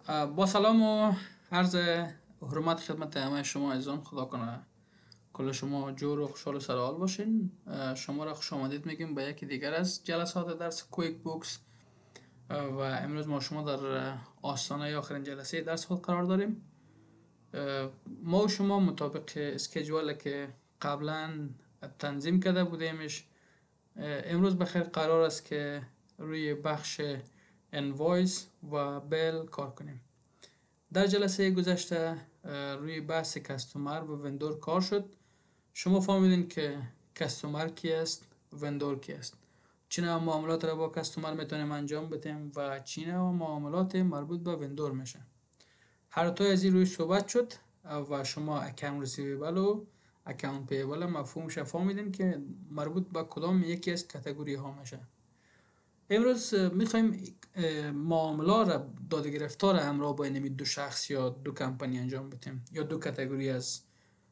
با سلام و عرض حرمت خدمت همه شما عزیزان. خدا کنه کل شما جور و خوشحال و سرحال باشین. شما را خوش آمدید میگیم به یکی دیگر از جلسات درس کویک بوکس. و امروز ما شما در آستانه آخرین جلسه درس خود قرار داریم. ما و شما مطابق اسکیجوال که قبلا تنظیم کرده بودیمش، امروز بخیر قرار است که روی بخش انوایس و بیل کار کنیم. در جلسه گذشته روی بحث کستومر و وندور کار شد. شما فهمیدین که کستومر کی است، وندور کی است، چه نوع معاملات را با کستومر میتونیم انجام بدیم و چه نوع معاملات مربوط به وندور میشه. هر دوی از این روی صحبت شد و شما اکاونت ریسیویبل و اکاونت پیبل مفهومش فهمیدین که مربوط به کدام یکی از کاتگوری ها میشه. امروز میخوایم معامله را داده گرفتار همراه با این دو شخص یا دو کمپانی انجام بدیم یا دو کاتگوری از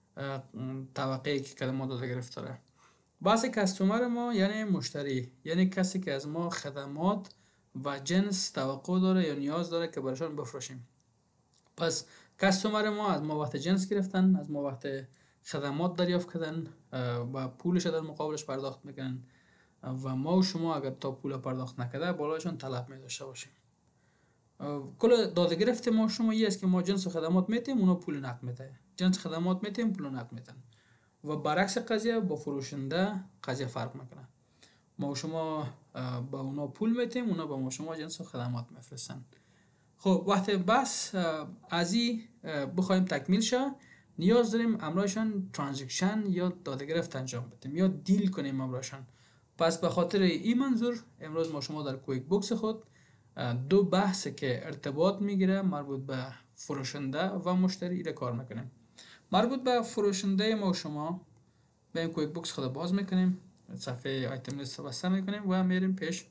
طبقه که ما داده گرفتاره. بحث کستومر ما یعنی مشتری، یعنی کسی که از ما خدمات و جنس توقع داره یا نیاز داره که براشون بفروشیم. پس کستومر ما از ما وقت جنس گرفتن، از ما وقت خدمات دریافت کردن و پولش در مقابلش پرداخت میکنن و ما و شما اگر تا پول پرداخت نکرده بالایشان طلب می داشته باشیم. کل داده گرفت ما شما این است که ما جنس و خدمات میتیم، اونا پول نقد میده. جنس خدمات میتیم، پول نقد میدن. و برعکس قضیه با فروشنده قضیه فرق میکنه. ما و شما با اونا پول میتیم، اونا با ما شما جنس و خدمات میفرستن. خب وقتی بس از این بخوایم تکمیل شه، نیاز داریم امرایشان ترانزکشن یا داده گرفت انجام بدیم یا دیل کنیم امرایشان. پس به خاطر این منظور امروز ما شما در کویک بوکس خود دو بحث که ارتباط میگیره مربوط به فروشنده و مشتری را کار میکنیم. مربوط به فروشنده ما شما به این کویک بوکس خود باز میکنیم، صفحه آیتم لیست بسته میکنیم و میریم پیش.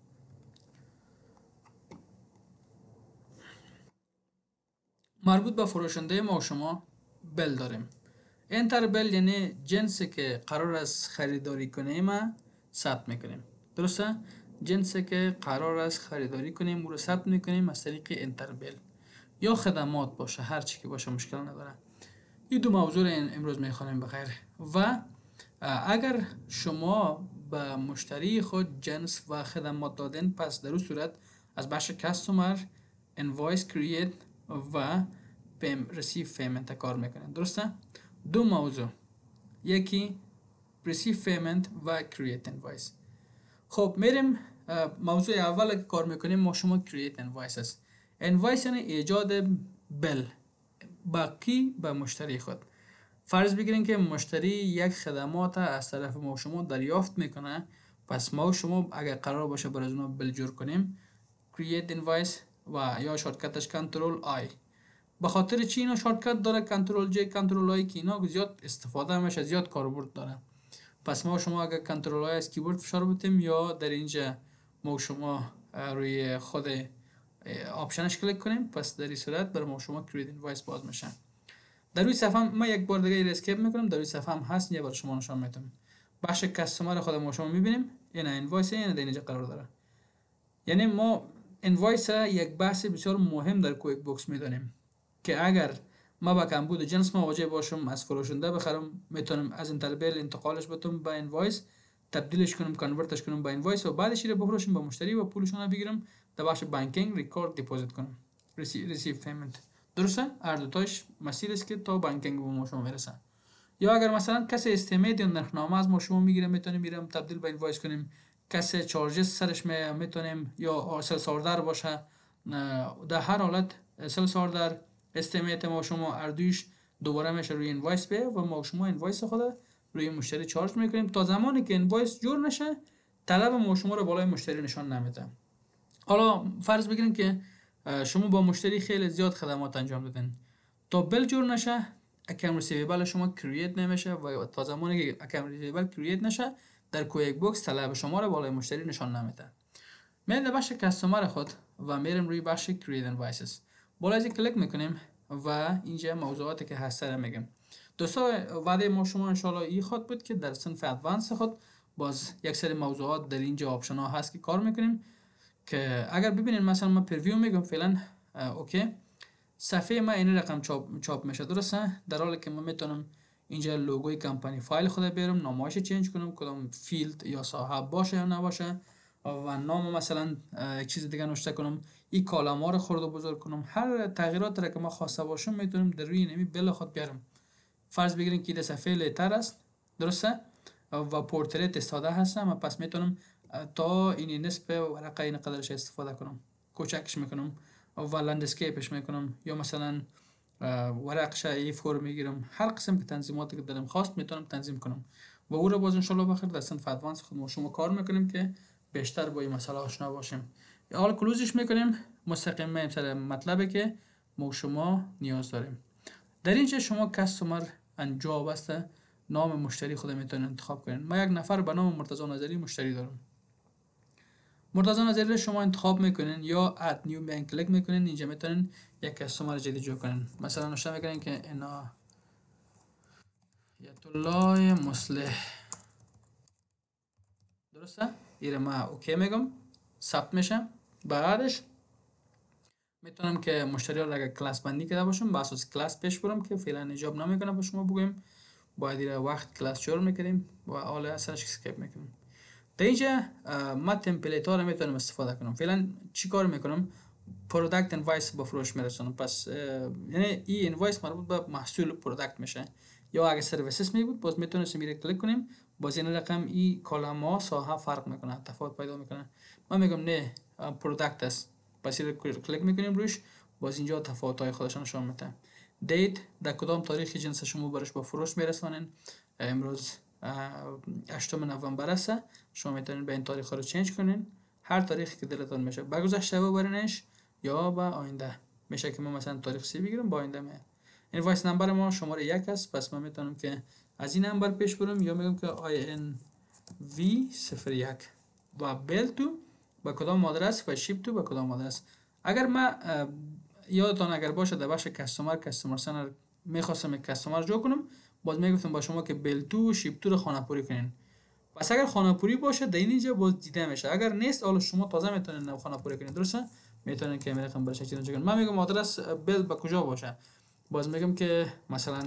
مربوط به فروشنده ما شما بل داریم. انتر بل یعنی جنسی که قرار است خریداری کنیم ثبت میکنیم. درسته؟ جنسی که قرار است خریداری کنیم او رو ثبت میکنیم از طریق انتر بل یا خدمات باشه، هر چی که باشه مشکل نداره. این دو موضوع امروز میخوانیم بخیر. و اگر شما به مشتری خود جنس و خدمات دادن، پس در اون صورت از بخش کستومر، انوایس کرییت و ریسیو پیمنت کار میکنن. درسته؟ دو موضوع، یکی ریسیو پیمنت و کرییت انوایس. خب میریم موضوع اول که کار میکنیم ما شما کرییت انوایس است. انوایس یعنی ایجاد بل باقی به مشتری خود. فرض بگیرین که مشتری یک خدمات از طرف ما شما دریافت میکنه، پس ما شما اگر قرار باشه برای اونا بل جور کنیم کرییت انوایس و یا شارتکتش کنترل آی. به خاطر چی اینا شارتکت داره کنترل جی کنترل آی که اینا زیاد استفاده میشه، زیاد کاربرد داره. پس ما شما اگر کنترل آی از کیبورد فشار بدیم یا در اینجا ما شما روی خود آپشنش کلیک کنیم، پس در این صورت برای ما شما کرییت انوایس باز میشه. در روی صفحه ما یک بار دیگه اسکیپ میکنم، در روی صفحه هم هست، یه بار شما نشون میدم. بخش کستومر خود ما شما میبینیم این انوایس این در اینجا قرار داره. یعنی ما انوایس یک بحث بسیار مهم در کویک بوکس میدونیم که اگر ما با کمبود جنس مواجه باشم از فروشنده بخرم، میتونم از انتربل انتقالش بدم به انوایس، تبدیلش کنم، کنورتش کنم به انوایس و بعدش رو بفروشم به مشتری و پولشون رو بگیرم در بخش بانکینگ ریکارد دیپوزیت کنم، ریسیو پیمنت. درسته؟ هر دو تاش مسیر است که تا بانکینگ به ما شما میرسه. یا اگر مثلا کسی استیمیت یا نرخنامه از ما شما میگیره، میتونیم میرم تبدیل به انوایس کنیم. کسی چارجز سرش میتونیم یا سلس اوردر باشه، در هر حالت سلس اوردر استیمیت ما شما اردویش دوباره میشه روی انوایس به و ما شما انوایس خود روی مشتری چارج میکنیم تا زمانی که انوایس جور نشه طلب ما شما رو بالای مشتری نشان نمیده. حالا فرض بگیریم که شما با مشتری خیلی زیاد خدمات انجام دادن، تا بل جور نشه اکاونت ریسیویبل شما کرییت نمیشه و تا زمانی که اکاونت ریسیویبل کرییت نشه در کویک بوکس طلب شما رو بالای مشتری نشان نمیده. میریم بخش کستومر خود و میریم روی بخش کرییت انوایسز، بالا از کلیک میکنیم و اینجا موضوعاتی که هست رو میگم. دوستا وعده ما شما ان شاء الله این خود بود که در صنف ادوانس خود باز یک سری موضوعات در اینجا آپشن ها هست که کار میکنیم که اگر ببینید مثلا ما پرویو میگم فعلا اوکی. صفحه ما این رقم چاپ میشه، درسته؟ در حالی که من میتونم اینجا لوگوی کمپانی فایل خود بیارم، نامش چنج کنم، کدام فیلد یا ساحه باشه یا نباشه، و نام مثلا یک چیز دیگه نوشته کنم، این کالم ها رو خرد و بزرگ کنم. هر تغییرات را که ما خواسته باشم میتونم در روی نمی بل خود بیارم. فرض بگیریم که این صفحه لیتر است، درسته؟ و پورتریت استفاده هستم و پس میتونم تا این نصف ورقه این قدرش استفاده کنم، کوچکش میکنم و لندسکیپش میکنم، یا مثلا ورقش ای فور میگیرم. هر قسم که تنظیماتی که دلم خواست میتونم تنظیم کنم و او رو باز ان شاء الله بخیر در صنف ادوانس خود ما شما کار میکنیم که بیشتر با این مسئله آشنا باشیم. حالا کلوزش میکنیم، مستقیم میایم سر مطلبی که ما شما نیاز داریم. در اینجا شما کاستمر انجاب است، نام مشتری خود میتونید انتخاب کنید. ما یک نفر به نام مرتضی نظری مشتری دارم. مرتضی نظری رو شما انتخاب میکنین یا اد نیو میان کلیک میکنین، اینجا میتونین یک کاستمر جدید جو کنین. مثلا نوشته میکنین که اینا یت الله مصلح، درسته؟ این ما اوکی میگم، ثبت میشه. بعدش میتونم که مشتری ها رو اگر کلاس بندی کرده باشم با اساس کلاس پیش برم که فعلا ایجاب نمیکنه با شما بگویم، باید این وقت کلاس شروع میکنیم و حالا اصلاش اسکیپ میکنیم. در اینجا ما تمپلیت ها رو میتونم استفاده کنم. فعلا چی کار میکنم؟ پروداکت انوایس به فروش میرسونم. پس یعنی این انوایس مربوط به محصول پروداکت میشه، یا اگه سرویسز می بود باز میتونیم میره کلیک کنیم، باز این رقم این کالم ها ساحه فرق میکنه، تفاوت پیدا میکنه. من میگم نه پروداکت است، پس این کلیک میکنیم روش، باز اینجا تفاوت های خودش نشون میده. دیت در کدام تاریخ جنس شما برش به فروش میرسونین. امروز 8 نوامبر است، شما میتونین به این تاریخ رو چنج کنین، هر تاریخی که دلتون میشه به گذشته ببرینش یا به آینده. میشه که ما مثلا تاریخ 30 بگیرم با آینده می. اینوایس نمبر ما شماره 1 است، پس من میتونم که از این نمبر پیش برم یا میگم که INV01 و بیل تو با کدام آدرس و شیپ تو با کدام آدرس. اگر ما یادتان اگر باشه در بخش کاستمر سنر میخواستم یک کاستمر جو کنم، باز میگفتم با شما که بیل تو و شیپ تو رو خانه پوری کنین. پس اگر خانه پوری باشه در اینجا باز دیده میشه، اگر نیست حالا شما تازه میتونین خانه پوری کنین، درسته؟ میتونین که رقم برش چیزی کنین. من میگم آدرس بیل با کجا باشه، باز میگم که مثلا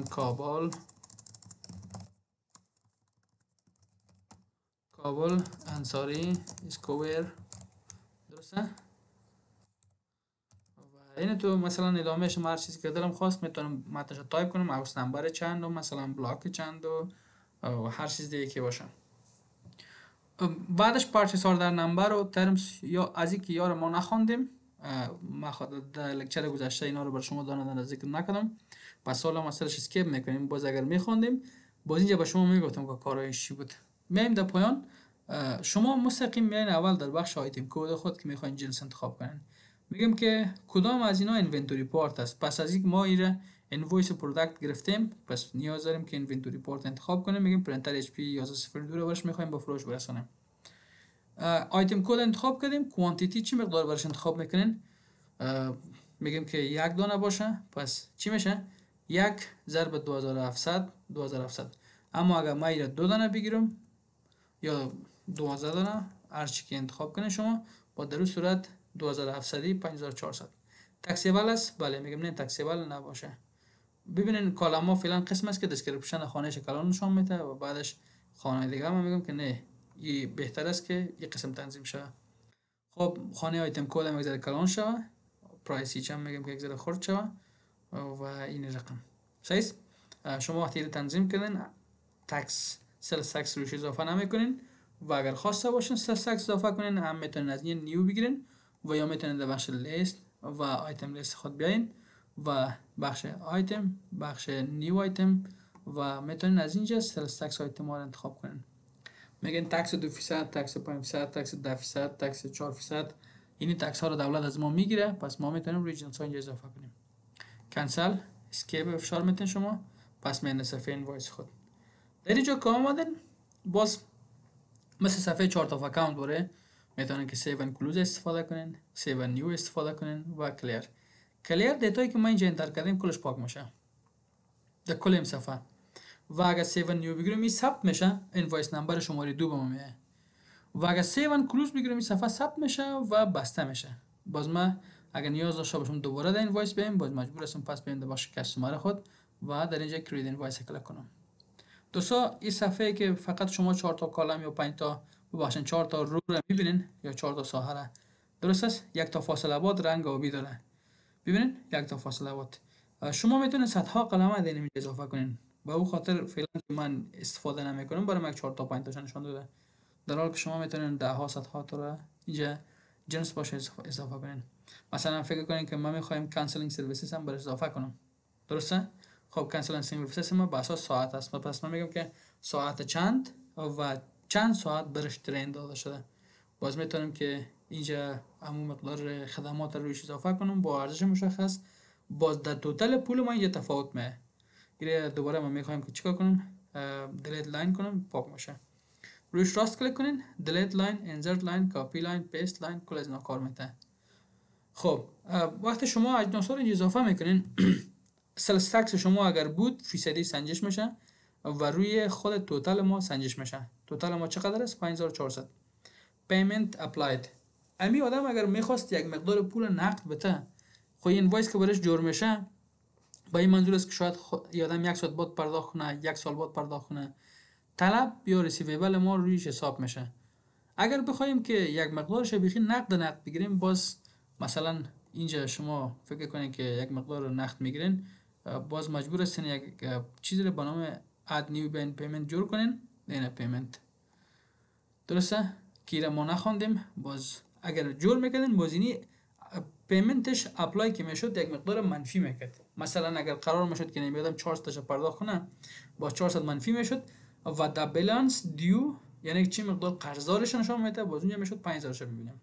کابل انصاری اسکوئر، درسته؟ این تو مثلا ادامهش هر چیزی که دلم خواست میتونم متنش تایپ کنم، هاوس نمبر چند و مثلا بلاک چند و هر چیز دیگه که باشه. بعدش پارچیس آردر نمبر و ترمز، یا از اینکه یار ما نخوندیم، ما خود در لکچر گذشته اینا رو بر شما دانه ذکر نکردم، پس حالا ما سرش اسکیپ میکنیم. باز اگر میخوندیم باز اینجا به شما میگفتم که کارایش چی بود. میایم در پایان، شما مستقیم میاین اول در بخش آیتم کد خود که میخواین جنس انتخاب کنین. میگم که کدام از اینا اینونتوری پارت است. پس از اینکه ما ایره اینوایس پروداکت گرفتیم، پس نیاز داریم که اینونتوری پارت انتخاب کنیم. میگیم پرینتر اچ پی 1102 برش میخوایم با فروش برسونیم. آیتم کد انتخاب کردیم. کوانتیتی چی مقدار برش انتخاب میکنین؟ میگیم که یک دانه باشه، پس چی میشه؟ 1 ضرب 2700. اما اگر ما ایره 2 دانه بگیرم یا 12 دانه، هر چی که انتخاب کنین شما، با در اون صورت 2700 5400 تکسیبل است. بله میگم نه تکسیبل نباشه. ببینین کالم ها فعلا قسم است که دسکریپشن خانه کلان نشون میده و بعدش خانه دیگه ما میگم که نه این بهتر است که این قسم تنظیم شه. خب خانه آیتم کد هم یک ذره کلان شوه، پرایسی چم میگم که یک ذره خرد شوه و این رقم صحیح. شما وقتی تنظیم کردین تکس سلز تکس روش اضافه نمیکنین و اگر خواسته باشین سلز تکس اضافه کنین هم میتونین از این نیو بگیرین و یا میتونین در بخش لیست و آیتم لیست خود بیاین و بخش آیتم، بخش نیو آیتم و میتونین از اینجا سلز تکس آیتم ها رو انتخاب کنین. میگن تکس 2%، تکس 5%، تکس 10%، تکس 4%. این تکس ها رو دولت از ما میگیره، پس ما میتونیم روی جنس ها اینجا اضافه کنیم. کنسل اسکیپ افشار میتونین شما، پس میان صفحه اینوایس خود. در اینجا که آمدن باز مثل صفحه چارت آف اکاونت باره میتونن که سیو اند کلوز استفاده کنین، سیو اند نیو استفاده کنین و کلیر دیتایی که ما اینجا انتر کردیم کلش پاک میشه در کل این صفحه. و اگر سیو اند نیو بگیریم این ثبت میشه، اینوایس نمبر شماره 2 به ما میاد. و اگر سیو اند کلوز بگیریم این صفحه ثبت میشه و بسته میشه. باز ما اگر نیاز داشته باشم دوباره در اینوایس بیایم، باز مجبور هستم پس بیایم در بخش کستومر خود و در اینجا کریت اینوایس کلیک کنم. دوستا این صفحه که فقط شما 4 تا کالم یا 5 تا ببخشید 4 تا رو رو میبینین یا 4 تا ساحه را، درست است؟ یک تا فاصله باد رنگ آبی داره، ببینین یک تا فاصله باد. شما میتونید صدها قلمه در اینجا اضافه کنین. به او خاطر فعلا من استفاده نمیکنم، برای من 4 تا 5 تا نشون داده، در حالی که شما میتونید ده ها صدها تا را اینجا جنس باشه اضافه کنین. مثلا فکر کنین که ما میخوایم کانسلینگ سرویسز هم برای اضافه کنم، درسته؟ خب کانسلینگ سرویسز ما به اساس ساعت است، پس من میگم که ساعت چند و چند ساعت برش ترین داده شده. باز میتونم که اینجا همون مقدار خدمات رو روش اضافه کنم با ارزش مشخص، باز در توتال پول ما اینجا تفاوت میه. اینه دوباره ما میخوایم که چیکار کنم؟ دیلیت لاین کنم، پاک میشه. روش راست کلیک کنین، دیلیت لاین، انسرت لاین، کپی لاین، پیست لاین، کل از اینا کار میته. خب وقتی شما اجناس رو اضافه میکنین سلز تکس شما اگر بود فیصدی سنجش میشه و روی خود توتال ما سنجش میشه. توتال ما چقدر است؟ 5400. پیمنت اپلاید. امی آدم اگر میخواست یک مقدار پول نقد بده، خب این وایس که برش جور میشه، با این منظور است که شاید یه آدم یک ساعت بعد پرداخت کنه، یک سال بعد پرداخت کنه، طلب یا ریسیویبل ما رویش حساب میشه. اگر بخوایم که یک مقدارش بیخی نقد بگیریم، باز مثلا اینجا شما فکر کنید که یک مقدار نقد میگیرین، باز مجبور هستین یک چیزی رو به نام add new payment جور کنین. نه پیمنت، درسته؟ که ما نخوندیم، باز اگر جور میکردین باز اینی پیمنتش اپلای که میشد یک مقدار منفی میکرد. مثلا اگر قرار میشد که نمیادم 400 تا پرداخت کنه، با 400 منفی میشد و دا بالانس دیو یعنی چی مقدار قرضدارش نشون میده، باز اونجا میشد 5000 شو ببینیم.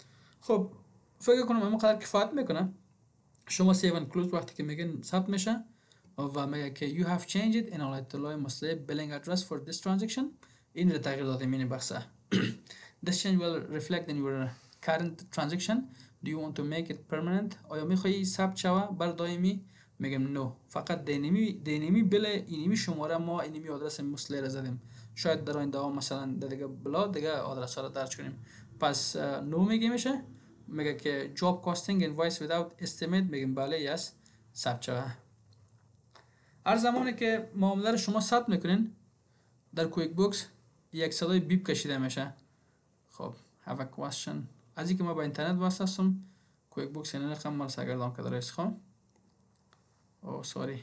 خب فکر کنم همون قدر کفایت میکنه. شما سیو اند کلوز وقتی که میگن ثبت میشه و میگه که you have changed in all اطلاع مسئله billing address for this transaction، این رو تغییر داده مینی بخصه. This change will reflect in your current transaction. Do you want to make it permanent؟ آیا میخوایی ثبت شوه بر دائمی؟ میگم نو، فقط دینمی بل اینمی شماره ما اینمی آدرس مسئله را زدیم، شاید در آینده مثلا دیگه بلا دیگه آدرس را درج کنیم، پس نو میگه میشه. میگه که job costing invoice without estimate، میگیم بله یس ثبت شوه. هر زمانی که معامله رو شما ثبت میکنین در کویک بوکس یک صدای بیپ کشیده میشه. خب have a question. از اینکه ما با اینترنت وصل هستم، کویک بوکس این رقم مال سرگردان کرده رئیس خان. اوه سوری.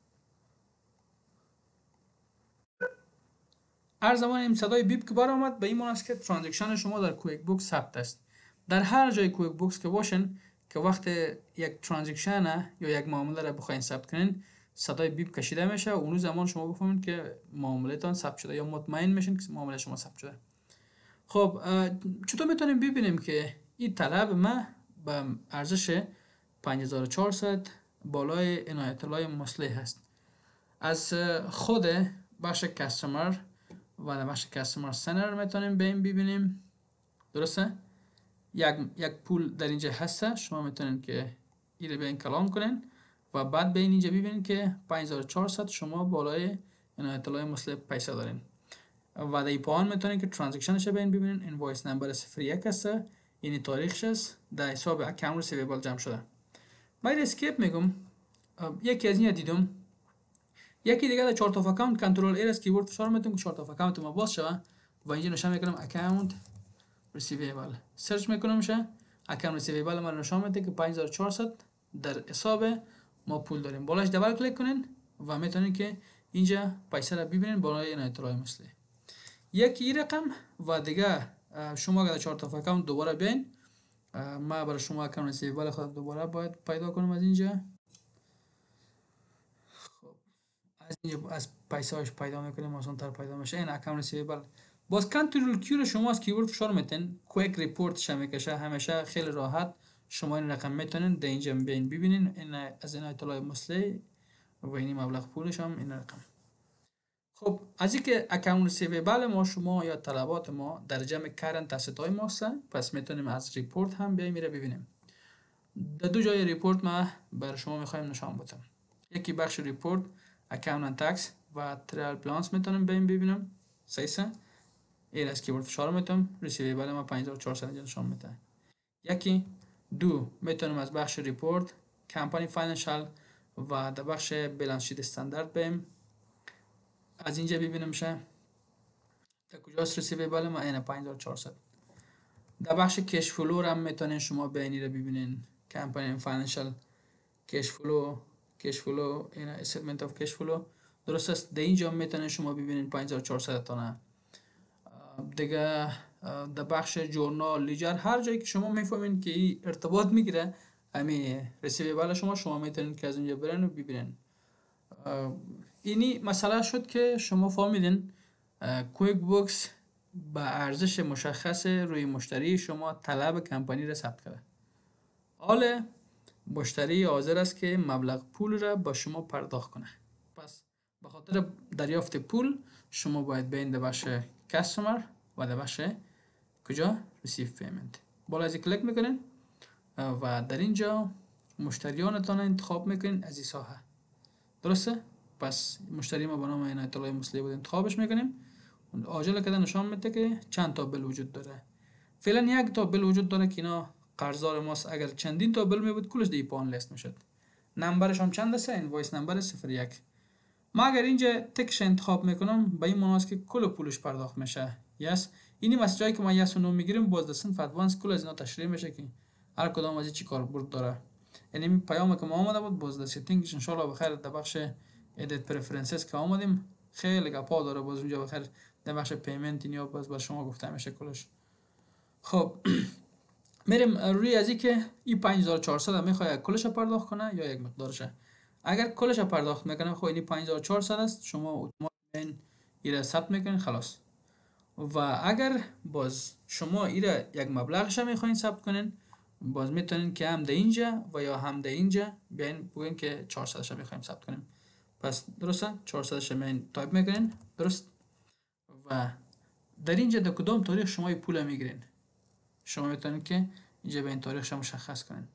هر زمان این صدای بیپ که بر آمد به این معنی است که ترانزکشن شما در کویک بوکس ثبت است. در هر جای کویک بوکس که باشین که وقت یک ترانزکشن یا یک معامله را بخواید ثبت کنین، صدای بیپ کشیده میشه و اون زمان شما بفهمید که معاملهتان ثبت شده یا مطمئن میشین که معامله شما ثبت شده. خب چطور میتونیم ببینیم که این طلب ما به ارزش 5400 بالای این اطلاع مسلح هست؟ از خود بخش کستمر و بخش کستمر سنتر میتونیم ببینیم، درسته؟ یک پول در اینجا هسته، شما میتونین که این رو بیاین کلام کنین و بعد به اینجا ببینین که 5400 شما بالای این اطلاع مسلح پیسه دارین و در پایان میتونین که ترانزکشنش بیاین ببینین. اینوایس نمبر 01 هسته، این تاریخش است، در حساب اکانت ریسیویبل جمع شده. من اسکیپ میگم. یکی از این دیدم، یکی دیگه در چارت اف اکانت کنترل ار اس کیورد فشار میتونم که چارت اف اکانت ما باز شوه و اینجا نشون میکنم اکانت ریسیویبل، سرچ میکنم شه اکانت ریسیویبل ما نشون میده که 5400 در حساب ما پول داریم. بالاش دبل کلیک کنین و میتونین که اینجا پیسه را ببینین بالای این اطلاع مسئله. یکی رقم و دیگه شما اگر چارت اف اکانت دوباره بیاین، ما برای شما اکانت ریسیویبل خود دوباره باید پیدا کنم از اینجا. از اینجا از پیسه هاش پیدا میکنیم، آسان تر پیدا میشه. این اکانت ریسیویبل باز کنترل کیو رو شما از کیورد فشار میتین کویک ریپورت ش میکشه، همیشه خیلی راحت شما این رقم میتونین در اینجا ببینین این از این اطلاع مسئله و این مبلغ پولش هم این رقم. خب از اینکه اکانت ریسیویبل ما شما یا طلبات ما در جمع کرنت اسست های ماست، پس میتونیم از ریپورت هم بیایم میره ببینیم. در دو جای ریپورت ما برای شما میخوایم نشان بدم. یکی بخش ریپورت اکاونت تکس و تریال پلانس میتونم ببینم. سیسه این از کیورد فشار میتونم ریسیویبل ما 5400 نشان میده. یکی دو میتونیم از بخش ریپورت کمپانی فاینانشال و در بخش بالانس شیت استاندارد بریم. از اینجا ببینیم میشه در کجاست ریسیویبل ما این 5400. در بخش کش فلو هم میتونین شما بینی رو ببینین کمپانی فاینانشال کش فلو این استیتمنت اف کش فلو درست است. در اینجا میتونین شما ببینین 5400 تا دیگه. در بخش جورنال لیجر هر جایی که شما میفهمین که این ارتباط میگیره همین ریسیویبل شما میتونین که از اونجا برن و ببینین. اینی مسئله شد که شما فهمیدین کویک بوکس با ارزش مشخص روی مشتری شما طلب کمپانی را ثبت کرده. حالا مشتری حاضر است که مبلغ پول را با شما پرداخت کنه. پس به خاطر دریافت پول شما باید بین در بخش کستومر و در بخش کجا ریسیو پیمنت بالا از کلیک میکنین و در اینجا مشتریانتان انتخاب میکنین از این ساحه. درسته؟ پس مشتری ما به نام عنایت الله مسلی بود انتخابش میکنیم. عاجل کده نشان میده که چند تا بل وجود داره. فعلا یک تا بل وجود داره که اینا قرضدار ماست. اگر چندین تا بل میبود کلش دی پان لیست میشد. نمبرش هم چند است؟ اینوایس نمبر 01. ما اگر اینجا تکش انتخاب میکنم به این معنی است که کل پولش پرداخت میشه. یس اینی واسه جایی که ما یس و نو میگیریم باز دستن فادوانس کل از اینا تشریح میشه که هر کدام از چی کاربرد داره. یعنی پیامی که ما آمده بود باز در سیتینگش ان شاء الله بخیر در بخش ادیت پرفرنسز که آمدیم خیلی گپا داره. باز اونجا بخیر در بخش پیمنت اینیا باز با شما گفته میشه کلش. خب میریم روی از اینکه این 5400 میخواد کلش پرداخت کنه یا یک مقدارشه. اگر کلش پرداخت میکنه خب این 5400 است شما اتوماتیک ایره ثبت میکنین خلاص. و اگر باز شما ایره یک مبلغش میخواین ثبت کنین باز میتونین که هم ده اینجا و یا هم ده اینجا بیاین بگین که 400 ش میخوایم ثبت کنیم. پس درسته 400 ش میین تایپ میکنین درست و در اینجا در کدام تاریخ شما این پول میگیرین شما میتونین که اینجا به این تاریخش مشخص کنین.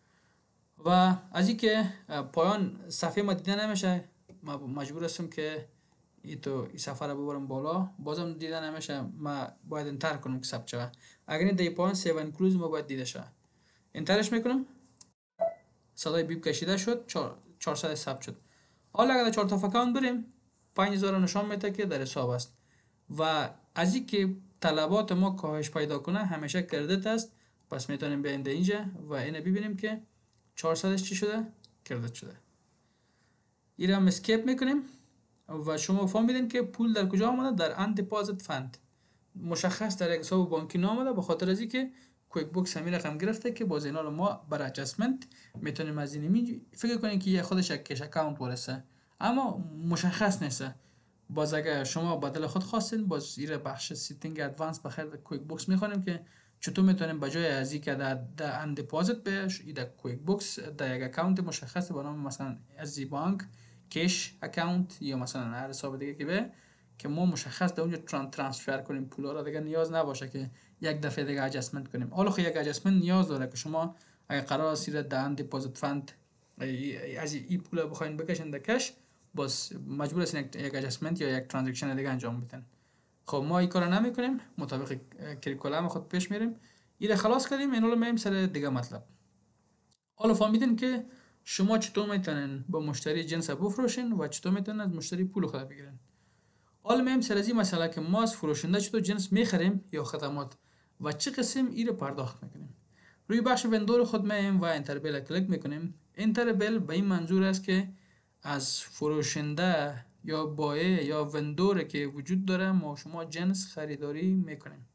و از اینکه پایان صفحه ما دیده نمیشه ما مجبور هستم که این صفحه رو ببرم بالا. بازم دیده نمیشه ما باید انتر کنم که ثبت شه. اگر این دی پایان سیو انکلوز ما باید دیده شه. انترش میکنم صدای بیپ کشیده شد 400 ثبت شد. حالا اگر 4 تا فکان بریم 5000 نشان میده که در حساب است. و از اینکه طلبات ما کاهش پیدا کنه همیشه کردیت است. پس میتونیم بیایم اینجا و اینو ببینیم که 400 چی شده کردیت شده. این رو هم اسکیپ میکنیم و شما فهمیدین که پول در کجا آمده در ان دیپازیت فند مشخص در حساب بانکی نامده. به خاطر از اینکه کویک بوکس همین رقم گرفته که باز اینا رو ما برای ادجستمنت میتونیم از این فکر کنیم که یه خودش یک کش اکانت ورسه اما مشخص نیست. باز اگر شما بدل خود خواستین باز این بخش سیتینگ ادوانس بخیر کویک بوکس میخوانیم که چطور میتونیم بجای از اینکه در ان دیپازیت بهش در کویک بوکس در یک اکانت مشخص به نام مثلا از بانک کش اکانت یا مثلا هر حساب دیگه که به که ما مشخص در اونجا ترانسفر کنیم پولا را دیگه نیاز نباشه که یک دفعه دیگه ادجستمنت کنیم. حالا خب یک ادجستمنت نیاز داره که شما اگه قرار است در ان دیپازیت فند از این پولا بخواید بکشین در کش باز مجبور هستین یک ادجستمنت یا یک ترانزکشن دیگه انجام بدین. خب ما این کارو نمیکنیم مطابق کریکولم خود پیش میریم. این خلاص کردیم اینا میایم سر دیگه مطلب. حالا فهمیدین که شما چطور میتونین با مشتری جنس بفروشین و چطور میتونین از مشتری پول خود بگیرین. حالا میایم سر از این مسئله که ما از فروشنده چطور جنس میخریم یا خدمات و چه قسم این رو پرداخت میکنیم. روی بخش وندور خود میایم و انتر بیل کلیک میکنیم. انتر بیل به این منظور است که از فروشنده یا بایع یا وندور که وجود داره ما شما جنس خریداری میکنیم.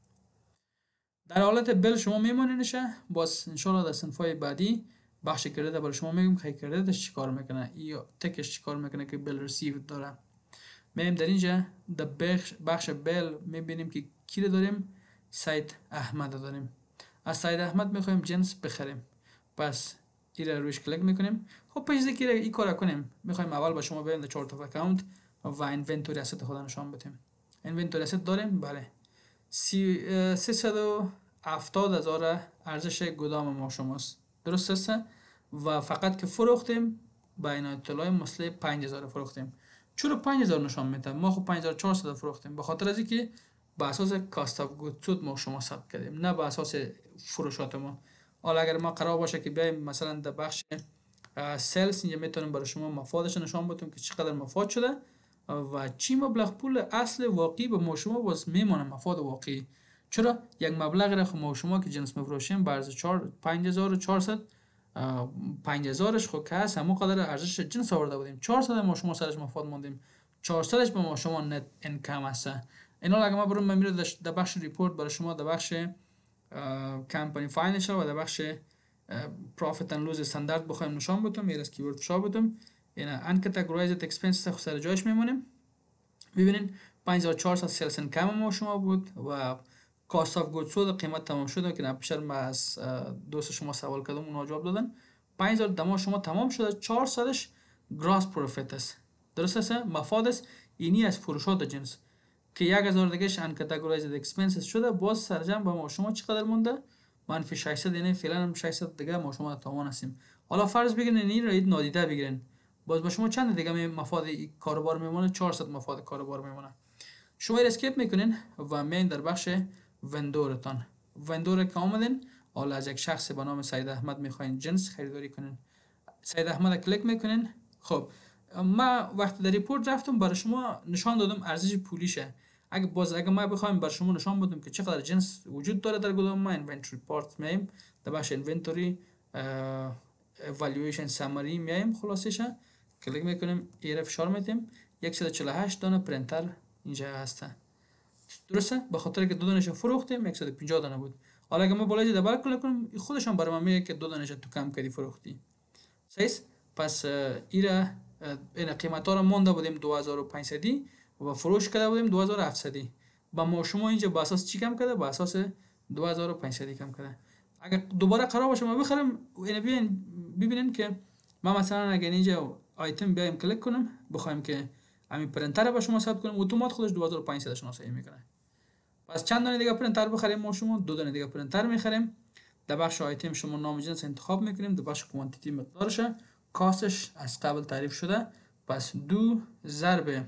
در حالت بیل شما میمونینشه باز ان شاء الله در صنفای بعدی بخش کردیت برای شما میگم که کردیتش چیکار میکنه یا تکش چیکار میکنه که بیل ریسیو داره. میایم در اینجا در بخش بیل میبینیم که کی رو داریم سید احمد داریم. از سید احمد میخوایم جنس بخریم پس این رو روش کلیک میکنیم. خب پیش از اینکه این کارو کنیم میخوایم اول با شما بریم در چارت اف اکانت و اینونتوری اسید خود نشان بدیم. اینونتوری اسید داریم بله 370,000 ارزش گدام ما شماست درست است و فقط که فروختیم با این اطلاع مثل 5000 فروختیم. چرا 5000 نشان میده ما خب 5400 فروختیم به خاطر از اینکه با اساس کاست اف گودز ما شما ثبت کردیم نه با اساس فروشات ما. حالا اگر ما قرار باشه که بیایم مثلا در بخش سلز، اینجا میتونیم برای شما مفادش نشان بدیم که چقدر مفاد شده و چی مبلغ پول اصل واقعی به ما شما باز میمونه مفاد واقعی. چرا یک مبلغ را خب ما شما که جنس میفروشیم به ارز 5400 5000ش خب که هست همون قدر ارزش جنس آورده بودیم، 400 ما شما سرش مفاد موندیم، 400ش به ما شما نت اینکم هست. اینا اگه ما برم میره در بخش ریپورت برای شما در بخش کمپانی فاینانشال و در بخش پروفیت اند لوز استاندارد بخوایم نشان بدم، میره از کیورد فشار بدم، اینا ان کاتگورایزد اکسپنسز خود سر جایش میمونیم. ببینین 5400 سیلز اینکم ما شما بود و کاست اف گود سولد قیمت تمام شده که نپیشر ما از دوست شما سوال کردم اونها جواب دادن. 5000 دما شما تمام شده، 400ش گراس پروفیت است، درست است، مفاد است اینی از فروشات جنس که 1000 دیگهش ان کاتگورایزد اکسپنسز شده، باز سرجم با ما شما چقدر مونده؟ منفی 600. یعنی فعلا هم 600 دیگه ما شما تمام هستیم. حالا فرض بگیرین این را نادیده بگیرین، باز با شما چند دیگه مفاد کاروبار میمونه؟ 400 مفاد کاروبار میمونه. شما اسکیپ میکنین و میین در بخش وندورتان. وندور که آمدین، حالا از یک شخص به نام سید احمد میخواین جنس خریداری کنین، سید احمد کلیک میکنین. خب ما وقتی در ریپورت رفتم برای شما نشان دادم ارزش پولیشه. اگه ما بخوایم برای شما نشان بدم که چقدر جنس وجود داره در گدام ما، اینونتری پارت میایم در بخش اینونتری اوالیویشن سامری میایم، خلاصشه کلیک میکنیم، ایره فشار میدیم، 148 دانه پرینتر اینجا هسته، درسته؟ به خاطر که دو دانش فروختیم 150 دانه بود. حالا اگه ما بالای دبل کلیک کنیم خودش هم برای من میگه که دو دانش تو کم کردی فروختی. صحیح؟ پس ایره این قیمتا رو مونده بودیم 2500 و فروش کرده بودیم 2700. با ما شما اینجا با اساس چی کم کرده؟ با اساس 2500 کم کرده. اگر دوباره قرار باشه ما بخریم، اینو بیاین ببینین که ما مثلا اگر اینجا آیتم بیایم کلیک کنم بخوایم که همین پرینتر رو به شما ثبت کنم، اتومات خودش 2500 شناسایی میکنه. پس چند دانه دیگه پرینتر بخریم ما شما؟ دو دانه دیگه پرینتر میخریم. در بخش آیتم شما نام جنس انتخاب میکنیم، در بخش کوانتیتی مقدارش، کاستش از قبل تعریف شده، پس 2 ضرب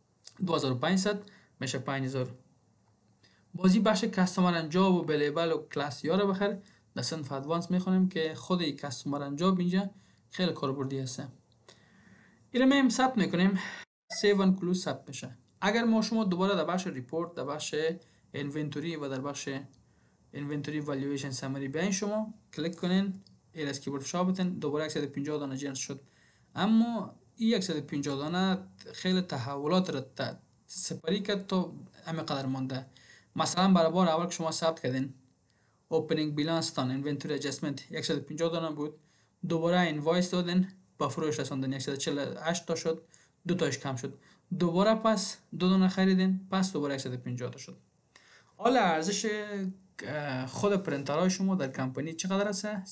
2500 میشه 5000. بازی بخش کاستمر انجاب و بلیبل و کلاس یا رو بخیر در صنف ادوانس میخونیم که خود کاستمر انجاب اینجا خیلی کاربردی هست. این رو ثبت میکنیم، سیو اند کلوز ثبت میشه. اگر ما شما دوباره در بخش ریپورت، در بخش اینونتوری و در بخش اینونتوری والویشن سامری بیاین شما کلیک کنین، این از کیبورد فشار بدین، دوباره 150 دانه جنس شد. اما این 150 دانه خیلی تحولات را سپری کرد تا همینقدر مونده. مثلا برای بار اول که شما ثبت کردین اوپنینگ بیلانس تان اینونتوری ادجستمنت 150 دانه بود، دوباره اینوایس دادین با فروش رساندن 148 تا شد، دو تاش کم شد، دوباره پس دو دانه خریدین، پس دوباره 150 تا شد. حالا ارزش خود پرینترهای شما در کمپانی چقدر است؟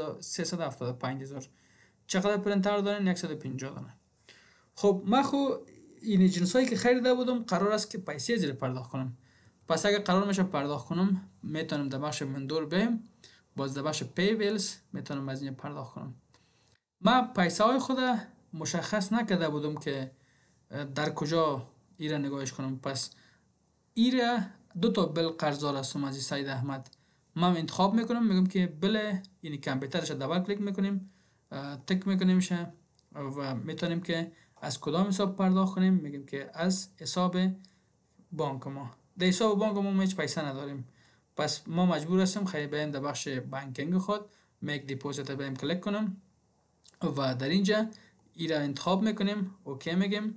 375000. چقدر پرینتر دارین؟ 150 دانه. خب من خو این جنسایی که خریده بودم قرار است که پیسه زیر پرداخت کنم. پس اگه قرار میشه پرداخت کنم میتونم در بخش مندور بیم، باز در بخش پی بیلز میتونم از این پرداخت کنم. من پیسه های خود مشخص نکرده بودم که در کجا ایره نگاهش کنم. پس ایره دو تا بل قرضدار هستم از سید احمد، من انتخاب میکنم، میگم که بل یعنی کامپیوترش دبل کلیک میکنیم، تک میکنیم شه و میتونیم که از کدام حساب پرداخت کنیم، میگیم که از حساب بانک ما. در حساب بانک ما هیچ پیسه نداریم، پس ما مجبور هستیم خیلی بریم در بخش بانکینگ خود میک دیپوزیت بریم کلیک کنم و در اینجا ایره انتخاب میکنیم، اوکی میگیم،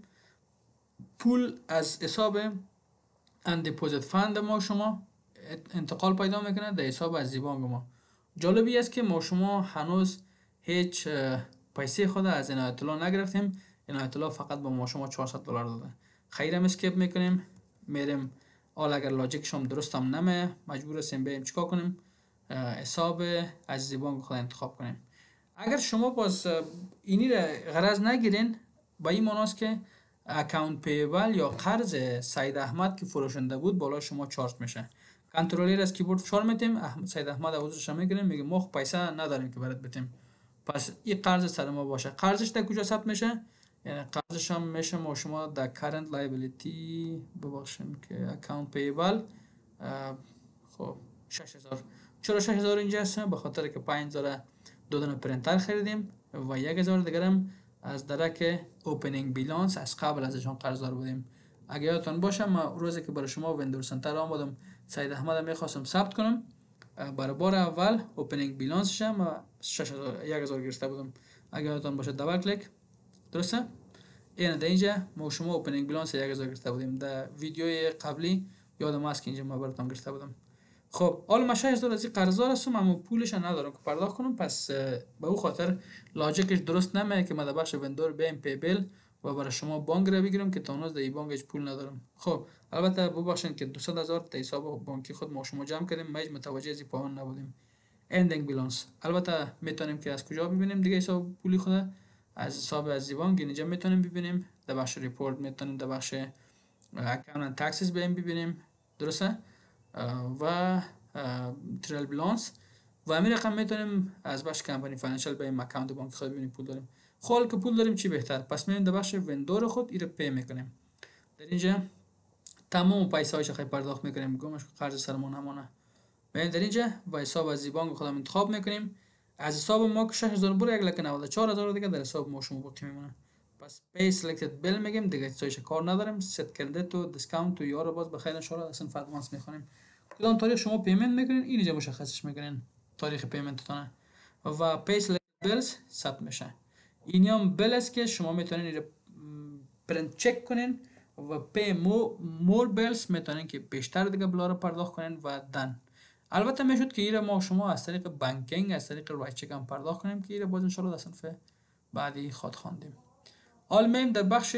پول از حساب ان دیپوزیت فند ما شما انتقال پیدا میکنه در حساب از بانک ما. جالبی است که ما شما هنوز هیچ پیسه خود از عنایت الله نگرفتیم، عنایت الله فقط با ما شما 400 دلار داده. خیرم اسکیپ میکنیم، میریم. حالا اگر لاجیک شما درست هم نمه مجبور هستیم بریم چیکار کنیم؟ حساب از بانک خود انتخاب کنیم. اگر شما باز اینی را غرض نگیرین، با این معناست که اکاونت پیبل یا قرض سید احمد که فروشنده بود بالا شما چارج میشه. کنترلر از کیبورد فشار میتیم، سید احمد عوضش میگیریم، میگه ما پیسه نداریم که برات بتیم، پس این قرض سر ما باشه. قرضش در کجا ثبت میشه؟ یعنی قرضش هم میشه ما شما در current liability ببخشیم که اکاونت پیبل، خب 6000 چرا 6000 اینجا هست؟ به خاطر که 5000 دو دونه پرینتر خریدیم و 1000 دیگر هم از درک اوپنینگ بیلانس از قبل ازشان قرضدار بودیم. اگه یادتون باشه ما روزی که برای شما وندور سنتر آمدم سید احمد میخواستم ثبت کنم، برای بار اول اوپنینگ بیلانسش هم 1000 گرفته بودم. اگه یادتون باشه دبل کلیک، درسته؟ این در اینجا ما شما اوپنینگ بیلانس 1000 گرفته بودیم. در ویدیوی قبلی یادم هست که اینجا ما براتون گرفته بودم. خب حالا من 6000 از این قرضدار هستم اما پولش ندارم که پرداخت کنم، پس به او خاطر لاجیکش درست نمیاد که من در بخش وندور بیایم پی بیل و برای شما بانک را بگیرم که تا هنوز در این بانک پول ندارم. خب البته ببخشید که 200000 تا حساب بانکی خود ما شما جمع کردیم، ما هیچ متوجه از این پایان نبودیم. اندینگ بیلانس البته میتونیم که از کجا ببینیم دیگه حساب پولی خود؟ از حساب از بانک اینجا میتونیم ببینیم، در بخش ریپورت میتونیم در بخش اکاونت تاکسز بیایم ببینیم، درسته؟ و تریل بیلانس و همین رقم میتونیم از بخش کمپانی فاینانشال بیایم اکاونت بانک خود ببینیم پول داریم. خب که پول داریم چی بهتر، پس میایم در بخش وندور خود این رو پی میکنیم. در اینجا تمام پیسه هایش خیلی پرداخت میکنیم، گمش قرض سرمون همونه. میایم در اینجا و حساب از بانک خودم انتخاب میکنیم. از حساب ما که 6000 بره یک لک 94000 دیگه در حساب ما شما باقی میمونه. پس پی سلکتد بیل میگیم دیگه، چیزایش کار نداریم. ست کرده تو دیسکاونت تو یارو باز بخیر ان شاء الله اصلا ادوانس میخونیم. کدام تاریخ شما پیمنت میکنین اینجا مشخصش میکنین تاریخ پیمنتتون و پی سلکتد بیلز ثبت میشه. این هم بیل است که شما میتونین اینو پرینت چک کنین و پی مور بیلز میتونین که بیشتر دیگه بلا رو پرداخت کنین و دن. البته میشد که ایره ما شما از طریق بانکینگ از طریق رایت چک هم پرداخت کنیم که ایره باز ان شاء الله در صنف بعدی خود خواندیم. حال میم در بخش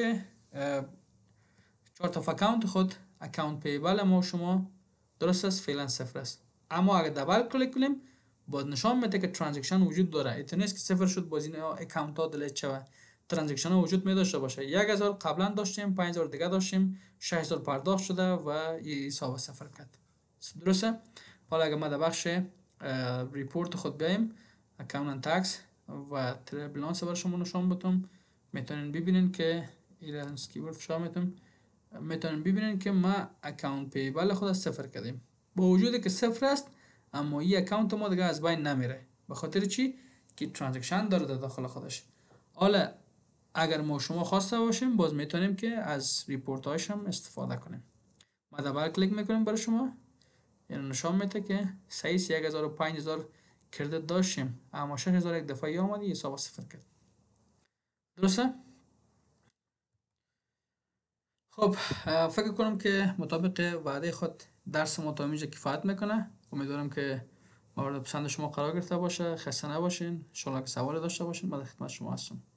چارت اف اکاونت خود اکاونت پیبل ما شما درست است فعلا صفر است، اما اگر دبل کلیک کنیم باز نشان میده که ترانزکشن وجود داره. ایتونه است که صفر شد باز این اکاونت ها دلیت شود، ترانزکشن ها وجود می داشته باشه. 1000 قبلا داشتیم، 5000 دیگه داشتیم، 6000 پرداخت شده و این حساب صفر کرد، درسته؟ حالا اگر ما در بخش ریپورت خود بیایم اکاونت تاکس و تریل بیلانس برای شما نشان بدم، میتونین ببینین که ایران کیورد فشار میتونین ببینین که ما اکاونت پیبل خود صفر کردیم با وجودی که صفر است، اما این اکاونت ما دیگه از بین نمیره. به خاطر چی؟ که ترانزکشن داره در داخل خودش. حالا اگر ما شما خواسته باشیم باز میتونیم که از ریپورت هایش هم استفاده کنیم. ما دبل کلیک میکنیم برای شما، یعنی نشان میده که 1000 و 5000 کردیت داشتیم اما 6000 یک دفعه آمدی حساب صفر کرد، درسته؟ خب فکر کنم که مطابق وعده خود درس ما تا اینجا کفایت میکنه. امیدوارم که مورد پسند شما قرار گرفته باشه. خسته نباشین. ان شاءالله که سوال داشته باشین من در خدمت شما هستم.